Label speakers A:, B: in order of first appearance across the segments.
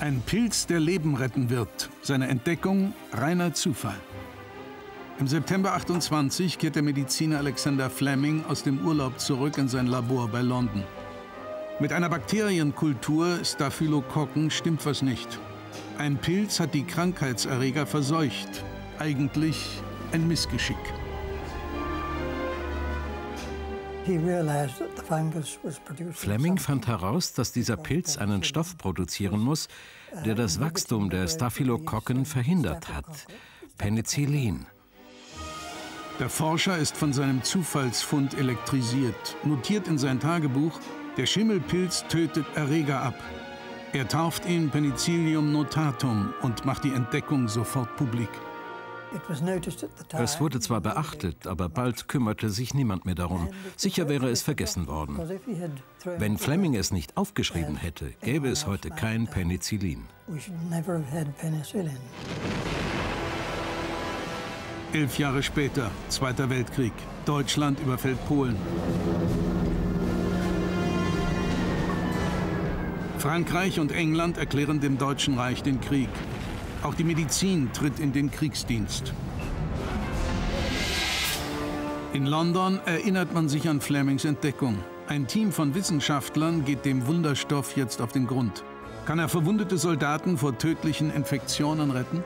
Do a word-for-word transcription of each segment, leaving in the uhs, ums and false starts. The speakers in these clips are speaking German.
A: Ein Pilz, der Leben retten wird. Seine Entdeckung reiner Zufall. Im September achtundzwanzig kehrt der Mediziner Alexander Fleming aus dem Urlaub zurück in sein Labor bei London. Mit einer Bakterienkultur Staphylokokken stimmt was nicht. Ein Pilz hat die Krankheitserreger verseucht. Eigentlich ein Missgeschick.
B: Fleming fand heraus, dass dieser Pilz einen Stoff produzieren muss, der das Wachstum der Staphylokokken verhindert hat: Penicillin.
A: Der Forscher ist von seinem Zufallsfund elektrisiert, notiert in sein Tagebuch: Der Schimmelpilz tötet Erreger ab. Er tauft ihn Penicillium notatum und macht die Entdeckung sofort publik.
B: Es wurde zwar beachtet, aber bald kümmerte sich niemand mehr darum. Sicher wäre es vergessen worden. Wenn Fleming es nicht aufgeschrieben hätte, gäbe es heute kein Penicillin.
A: Elf Jahre später, Zweiter Weltkrieg. Deutschland überfällt Polen. Frankreich und England erklären dem Deutschen Reich den Krieg. Auch die Medizin tritt in den Kriegsdienst. In London erinnert man sich an Flemings Entdeckung. Ein Team von Wissenschaftlern geht dem Wunderstoff jetzt auf den Grund. Kann er verwundete Soldaten vor tödlichen Infektionen retten?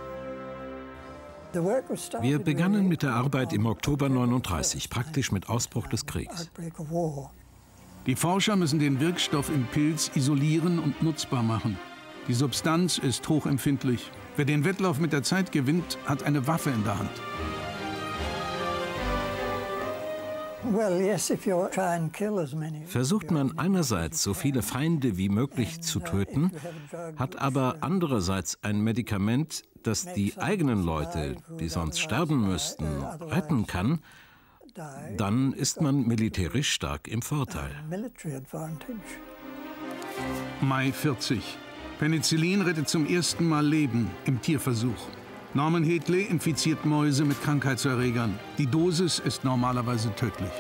B: Wir begannen mit der Arbeit im Oktober neununddreißig, praktisch mit Ausbruch des Kriegs.
A: Die Forscher müssen den Wirkstoff im Pilz isolieren und nutzbar machen. Die Substanz ist hochempfindlich. Wer den Wettlauf mit der Zeit gewinnt, hat eine Waffe in der Hand.
B: Versucht man einerseits, so viele Feinde wie möglich zu töten, hat aber andererseits ein Medikament, das die eigenen Leute, die sonst sterben müssten, retten kann, dann ist man militärisch stark im Vorteil.
A: Mai vierzig. Penicillin rettet zum ersten Mal Leben im Tierversuch. Norman Hedley infiziert Mäuse mit Krankheitserregern. Die Dosis ist normalerweise tödlich.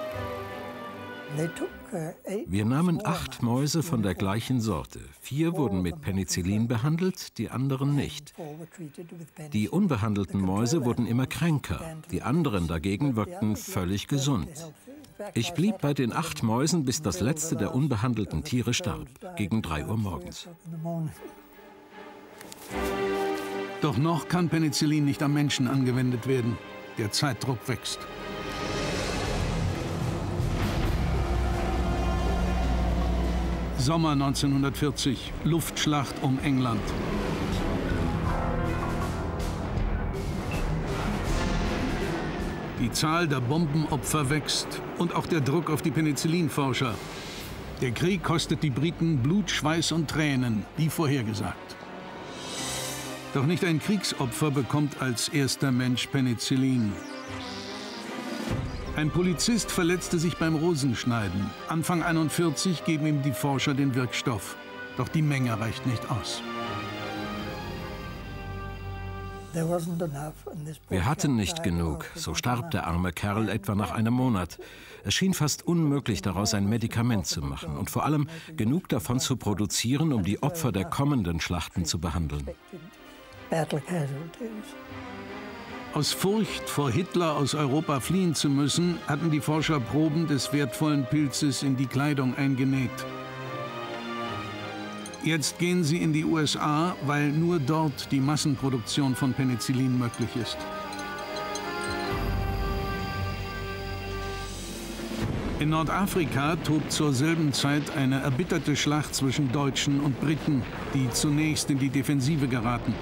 B: Wir nahmen acht Mäuse von der gleichen Sorte. Vier wurden mit Penicillin behandelt, die anderen nicht. Die unbehandelten Mäuse wurden immer kränker, die anderen dagegen wirkten völlig gesund. Ich blieb bei den acht Mäusen, bis das letzte der unbehandelten Tiere starb, gegen drei Uhr morgens.
A: Doch noch kann Penicillin nicht am Menschen angewendet werden. Der Zeitdruck wächst. Sommer neunzehnhundertvierzig, Luftschlacht um England. Die Zahl der Bombenopfer wächst und auch der Druck auf die Penicillinforscher. Der Krieg kostet die Briten Blut, Schweiß und Tränen, wie vorhergesagt. Doch nicht ein Kriegsopfer bekommt als erster Mensch Penicillin. Ein Polizist verletzte sich beim Rosenschneiden. Anfang einundvierzig geben ihm die Forscher den Wirkstoff. Doch die Menge reicht nicht aus.
B: Wir hatten nicht genug, so starb der arme Kerl etwa nach einem Monat. Es schien fast unmöglich, daraus ein Medikament zu machen und vor allem genug davon zu produzieren, um die Opfer der kommenden Schlachten zu behandeln.
A: Aus Furcht, vor Hitler aus Europa fliehen zu müssen, hatten die Forscher Proben des wertvollen Pilzes in die Kleidung eingenäht. Jetzt gehen sie in die U S A, weil nur dort die Massenproduktion von Penicillin möglich ist. In Nordafrika tobt zur selben Zeit eine erbitterte Schlacht zwischen Deutschen und Briten, die zunächst in die Defensive geraten.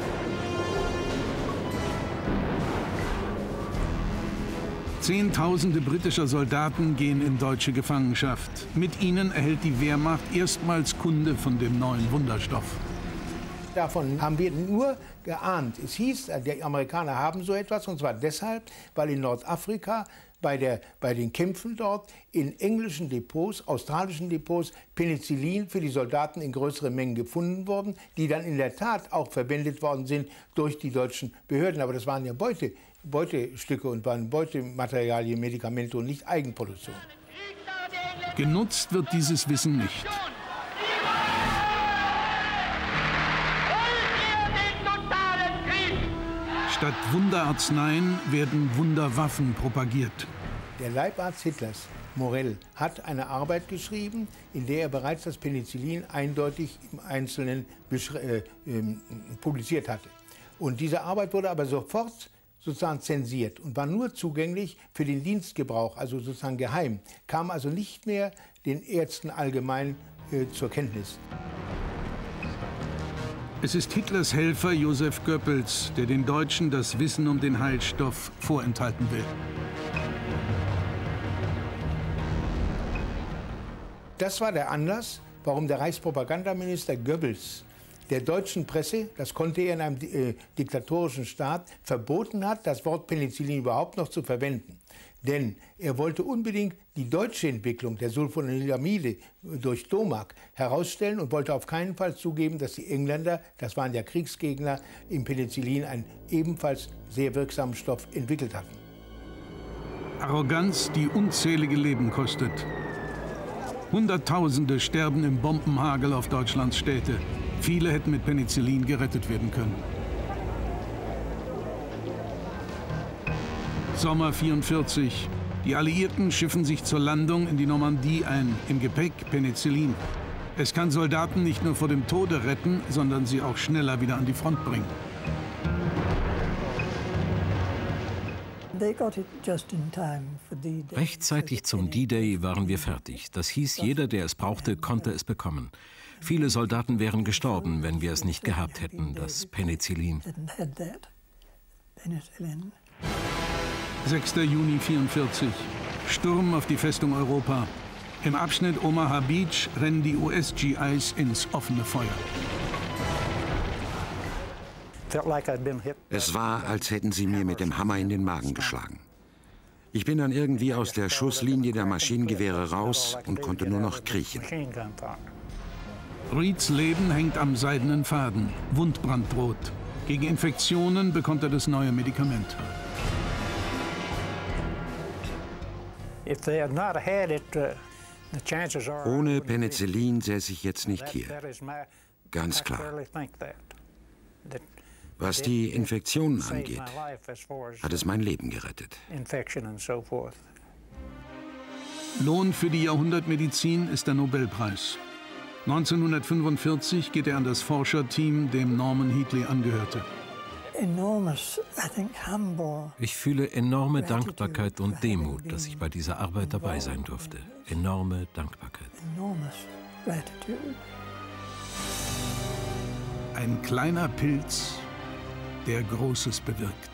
A: Zehntausende britischer Soldaten gehen in deutsche Gefangenschaft. Mit ihnen erhält die Wehrmacht erstmals Kunde von dem neuen Wunderstoff.
C: Davon haben wir nur geahnt. Es hieß, die Amerikaner haben so etwas, und zwar deshalb, weil in Nordafrika bei, der, bei den Kämpfen dort in englischen Depots, australischen Depots Penicillin für die Soldaten in größeren Mengen gefunden wurden, die dann in der Tat auch verwendet worden sind durch die deutschen Behörden. Aber das waren ja Beute. Beutestücke und waren Beutematerialien, Medikamente und nicht Eigenproduktion.
A: Genutzt wird dieses Wissen nicht. Statt Wunderarzneien werden Wunderwaffen propagiert.
C: Der Leibarzt Hitlers, Morell, hat eine Arbeit geschrieben, in der er bereits das Penicillin eindeutig im Einzelnen äh, äh, publiziert hatte. Und diese Arbeit wurde aber sofort sozusagen zensiert und war nur zugänglich für den Dienstgebrauch, also sozusagen geheim, kam also nicht mehr den Ärzten allgemein äh, zur Kenntnis.
A: Es ist Hitlers Helfer Joseph Goebbels, der den Deutschen das Wissen um den Heilstoff vorenthalten will.
C: Das war der Anlass, warum der Reichspropagandaminister Goebbels der deutschen Presse, das konnte er in einem äh, diktatorischen Staat, verboten hat, das Wort Penicillin überhaupt noch zu verwenden. Denn er wollte unbedingt die deutsche Entwicklung der Sulfonylamide durch Domak herausstellen und wollte auf keinen Fall zugeben, dass die Engländer, das waren ja Kriegsgegner, im Penicillin einen ebenfalls sehr wirksamen Stoff entwickelt hatten.
A: Arroganz, die unzählige Leben kostet. Hunderttausende sterben im Bombenhagel auf Deutschlands Städte. Viele hätten mit Penicillin gerettet werden können. Sommer vierundvierzig. Die Alliierten schiffen sich zur Landung in die Normandie ein. Im Gepäck Penicillin. Es kann Soldaten nicht nur vor dem Tode retten, sondern sie auch schneller wieder an die Front bringen.
B: Rechtzeitig zum D-Day waren wir fertig. Das hieß, jeder, der es brauchte, konnte es bekommen. Viele Soldaten wären gestorben, wenn wir es nicht gehabt hätten, das Penicillin.
A: sechster Juni vierundvierzig. Sturm auf die Festung Europa. Im Abschnitt Omaha Beach rennen die U S-G Is ins offene Feuer.
D: Es war, als hätten sie mir mit dem Hammer in den Magen geschlagen. Ich bin dann irgendwie aus der Schusslinie der Maschinengewehre raus und konnte nur noch kriechen.
A: Reeds Leben hängt am seidenen Faden. Wundbrand droht. Gegen Infektionen bekommt er das neue Medikament.
D: Ohne Penicillin säße ich jetzt nicht hier. Ganz klar. Was die Infektionen angeht, hat es mein Leben gerettet.
A: Lohn für die Jahrhundertmedizin ist der Nobelpreis. neunzehnhundertfünfundvierzig geht er an das Forscherteam, dem Norman Heatley angehörte.
B: Ich fühle enorme Dankbarkeit und Demut, dass ich bei dieser Arbeit dabei sein durfte. Enorme Dankbarkeit.
A: Ein kleiner Pilz, der Großes bewirkt.